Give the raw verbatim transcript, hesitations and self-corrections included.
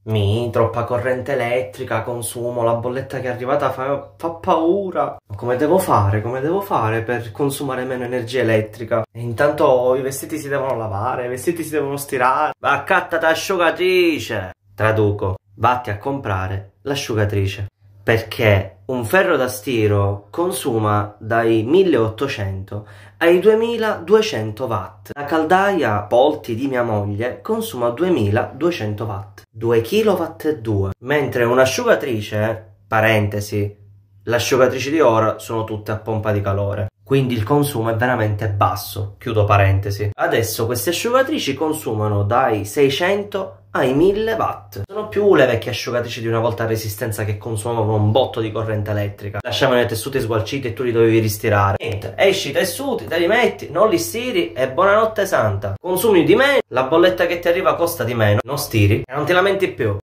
Mi, troppa corrente elettrica, consumo, la bolletta che è arrivata fa, fa paura. Come devo fare? Come devo fare per consumare meno energia elettrica? E intanto i vestiti si devono lavare, i vestiti si devono stirare. Va, accattati asciugatrice! Traduco, vatti a comprare l'asciugatrice. Perché un ferro da stiro consuma dai milleottocento ai duemiladuecento watt. La caldaia Polti di mia moglie consuma duemiladuecento watt, due chilowatt e due. Mentre un'asciugatrice, parentesi, le asciugatrici di ora sono tutte a pompa di calore, quindi il consumo è veramente basso, chiudo parentesi. Adesso queste asciugatrici consumano dai seicento ai mille watt. Sono più le vecchie asciugatrici di una volta a resistenza che consumavano un botto di corrente elettrica. Lasciavano i tessuti sgualciti e tu li dovevi ristirare. Niente, esci i tessuti, te li metti, non li stiri e buonanotte santa. Consumi di meno, la bolletta che ti arriva costa di meno, non stiri e non ti lamenti più.